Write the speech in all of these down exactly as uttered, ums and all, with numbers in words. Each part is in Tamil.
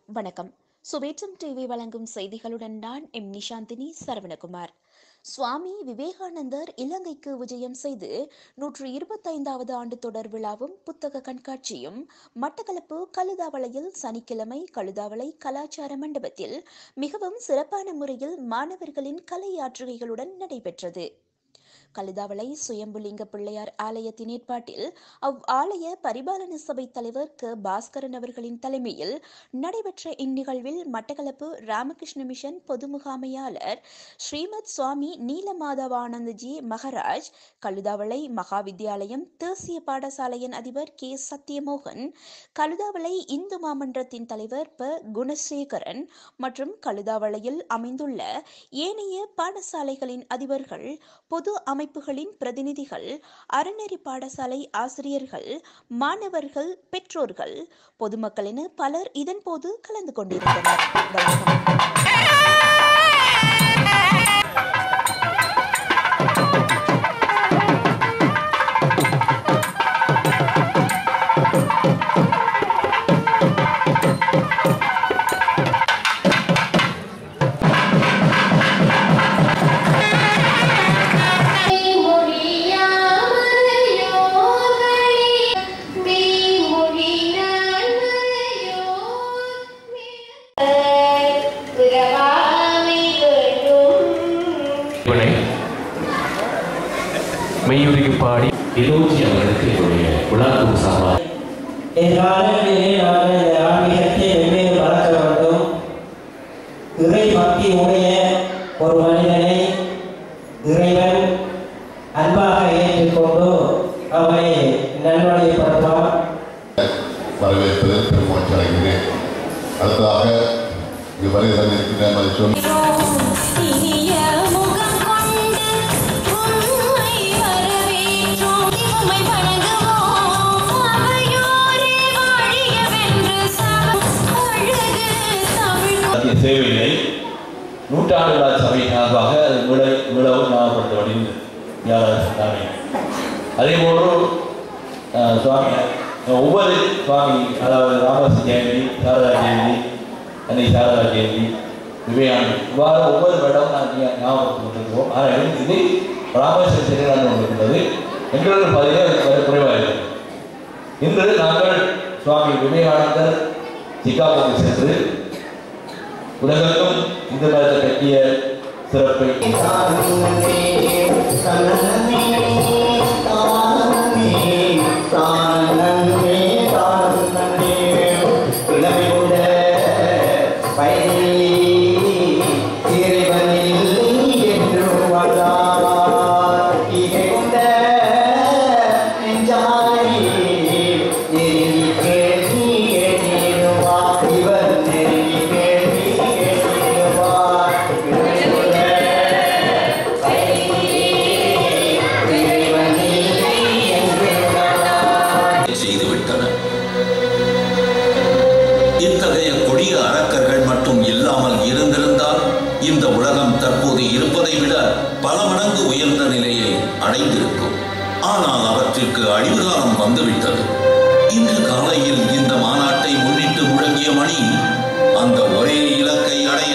வணக்கம். சுவேட்சம் டிவி வழங்கும் செய்திகளுடன் நான் எம் நிஷாந்தினி சரவணகுமார். சுவாமி விவேகானந்தர் இலங்கைக்கு விஜயம் செய்து நூற்று இருபத்தைந்தாவது ஆண்டு தொடர் விழாவும் புத்தக கண்காட்சியும் மட்டக்களப்பு கழுதாவளையில் சனிக்கிழமை கழுதாவளை கலாச்சார மண்டபத்தில் மிகவும் சிறப்பான முறையில் மாணவர்களின் கலையாற்றுகைகளுடன் நடைபெற்றது. கழுதாவளை சுயம்புலிங்க பிள்ளையார் ஆலயத்தின் ஏற்பாட்டில் அவ் ஆலய பரிபாலன சபை தலைவர் க பாஸ்கரன் அவர்களின் தலைமையில் நடைபெற்ற இந்நிகழ்வில் மட்டக்களப்பு ராமகிருஷ்ண மிஷன் பொது முகாமையாளர் ஸ்ரீமத் சுவாமி நீலமாதவானந்தஜி மகராஜ், கழுதாவளை மகா வித்தியாலயம் தேசிய பாடசாலையின் அதிபர் கே சத்தியமோகன், கழுதாவளை இந்து மாமன்றத்தின் தலைவர் ப குணசேகரன் மற்றும் கழுதாவளையில் அமைந்துள்ள ஏனைய பாடசாலைகளின் அதிபர்கள், பொது அமைப்புகளின் பிரதிநிதிகள், அறநெறி பாடசாலை ஆசிரியர்கள், மாணவர்கள், பெற்றோர்கள், பொதுமக்கள் என பலர் இதன்போது கலந்து கொண்டிருந்தனர். மெய்யுருகி பாடி எலோஜி அவர்களுக்கு என்னுடைய விழாக்கும் சார்பாக எதிர்காலங்களிலே நாங்கள் இந்த ஆன்மீகத்தை வெவ்வேறு வளர்க்க வேண்டும். இறை பக்தி உடைய ஒரு மனிதனை இறைவன் அன்பாக ஏற்றுக்கொண்டு அவனை நல்வழிப்படுத்துவார். வரவேற்பது பெருமாள் அடைகிறேன். அடுத்ததாக இங்கு வருகை தந்திருக்கின்ற மதிச்சொல் சேவையினை நூற்றாண்டு சபை சார்பாக அது விழவும் ஞாபகப்படுத்தப்படும் சொன்னாங்க. அதே போன்று சுவாமி ஒவ்வொரு சுவாமி, அதாவது ராமதாஸ் ஜெயந்தி, சாரதா ஜெயந்தி, அன்னை சாரதா ஜெயந்தி, விவேகானந்தர், இவ்வாறு ஒவ்வொரு வருடமும் நாங்கள் ஞாபகப்படுத்திக் கொண்டிருக்கிறோம். ஆனால் இது ராமேஸ்வர சிறையாண்டு கொண்டிருக்கிறது எங்களது பதிலே குறைவாக இருக்கிறது. இன்று நாங்கள் சுவாமி விவேகானந்தர் சிகாகோவுக்கு சென்று உலகெங்கும் இந்த மதத்தை பற்றிய சிறப்பை இத்தகைய கொடிய அரக்கர்கள் மட்டும் இல்லாமல் இருந்திருந்தால் இந்த உலகம் தற்போது இருப்பதை விட பல மடங்கு உயர்ந்த நிலையை அடைந்திருக்கும். ஆனால் அவற்றிற்கு அழிவு காலம் வந்துவிட்டது. இன்று காலையில் இந்த மாநாட்டை முன்னிட்டு முழங்கிய மணி அந்த ஒரே இலக்கை அடைய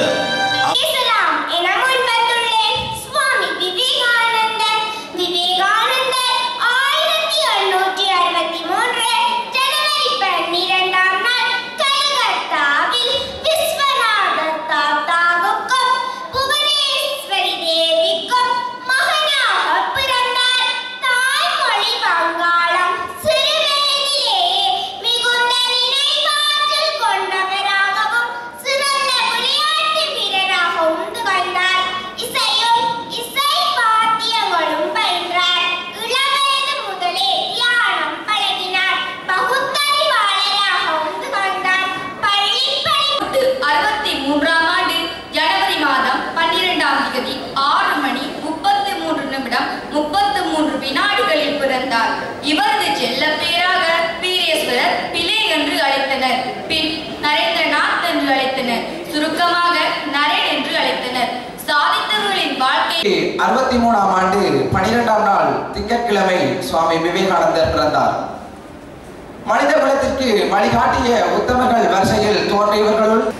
முப்பத்து மூன்று வினாடிகளில் பிறந்தார். இவரது செல்ல பேராக பீரேஸ்வரர் பிள்ளை என்று அழைத்தனர். பின் நரேந்திரநாத் என்று அழைத்தனர். சுருக்கமாக நரேன் என்று அழைத்தனர். சாதித்தவர்களின் வாழ்க்கை அறுபத்தி மூணாம் ஆண்டு பனிரெண்டாம் நாள் திங்கட்கிழமை சுவாமி விவேகானந்தர் பிறந்தார். மனித குலத்திற்கு வழிகாட்டிய உத்தமர்கள் வரிசையில் தோன்றியவர்களுள்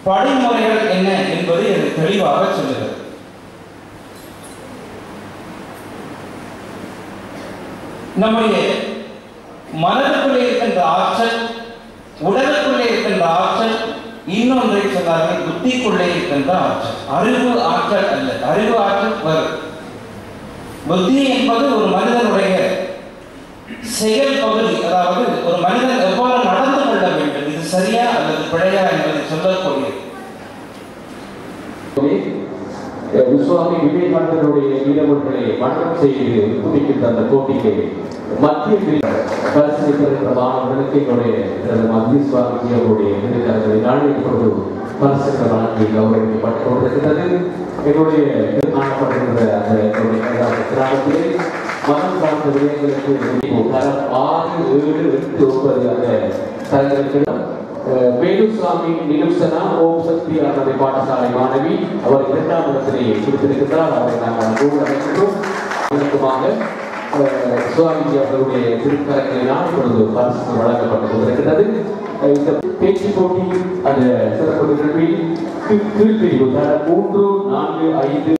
படிமுறைகள் என்ன என்பது எனக்கு தெளிவாக சொல்லுகிறது. நம்முடைய மனதுக்குள்ளே இருக்கின்ற ஆற்றல், உடலுக்குள்ளே இருக்கின்ற ஆற்றல், இன்னொன்றை சொன்னார்கள் புத்திக்குள்ளே இருக்கின்ற ஆற்றல். அறிவு ஆற்றல் அல்ல, அறிவு ஆற்றல் வரும். புத்தி என்பது ஒரு மனிதனுடைய செயல் பகுதி, அதாவது ஒரு மனிதன் எவ்வாறு நடந்து கொள்ள வேண்டும், இது சரியா அல்லது பிழையா என்பதை சொல்லக்கூடியது. சுவாமி விவேகானந்தருடைய வீரமொழிகளை மன்றம் செய்து முடிக்கின்ற அந்த போட்டிக்கு மத்திய பரிசு பெறுகின்ற மாணவர்களுக்கு என்னுடைய மத்திய சுவாமிஜி அவருடைய விருதுகளை நாளை கொண்டு பரிசுகள் வழங்கி கௌரவிக்கப்பட்டு கொண்டிருக்கிறது. என்னுடைய காணப்படுகின்ற அந்த கிராமத்திலே மதம் சார்ந்த விடயங்களுக்கு தரம் ஆறு ஏழு எட்டு ஒன்பது அந்த தரங்களுக்கு வேலுசாமி நிலுசனா ஓம் சக்தி அறநிலை பாடசாலை மாணவி அவர் இரண்டாம் இடத்திலே கொடுத்திருக்கிறார். அவரை நாங்கள் கூட அழைக்கின்றோம். இதற்குமாக சுவாமிஜி அவர்களுடைய திருக்கரங்களினால் இப்பொழுது பரிசு வழங்கப்பட்டுக் கொண்டிருக்கிறது. இந்த பேச்சு போட்டி அந்த சிறப்பு நிகழ்வில் கீழ்பிரிவு மூன்று நான்கு ஐந்து